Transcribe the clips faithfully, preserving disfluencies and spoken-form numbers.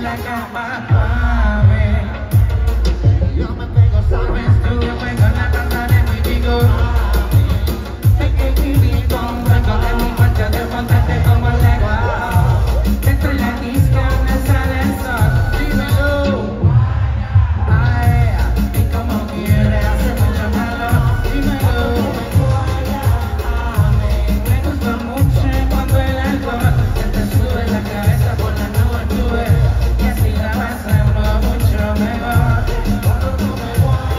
la cama, mami. Yo me pego, sabes tú, yo pego en la tanda de mi vigor. Sé que vivir con rango de mi mancha de montarte como legua. Dentro de la disco me sale el sol, dímelo. Ay, y como quiere, hace mucho malo, dímelo. Me gusta mucho cuando el alcohol se te sube la cabeza por la nube, y así la pasamos mucho mejor. Cuando tú me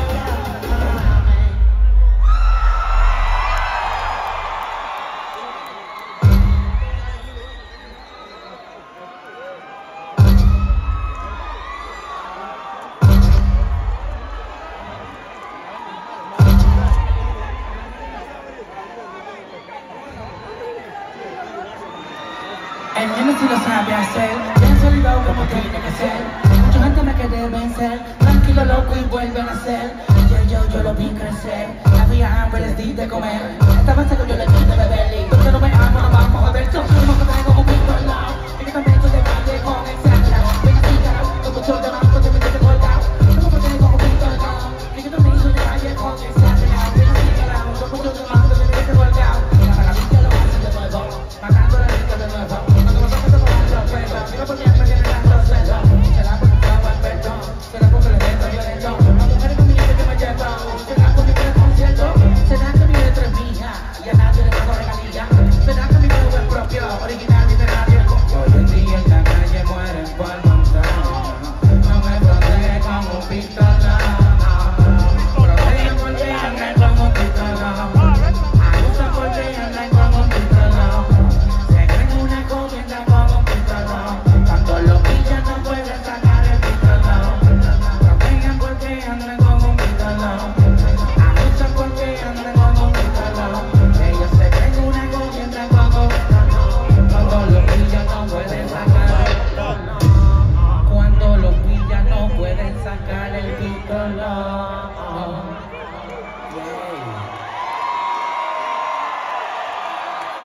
el nene sí lo sabe hacer, bien sólido como tiene que ser. Mucha gente me quiere vencer, tranquilo loco y vuelven a ser. Yo, yo, yo lo vi crecer, había hambre, les di de comer. Estaba seco, yo le di de beber. Y tú que no me amo, no vamos a ver, yo no me tengo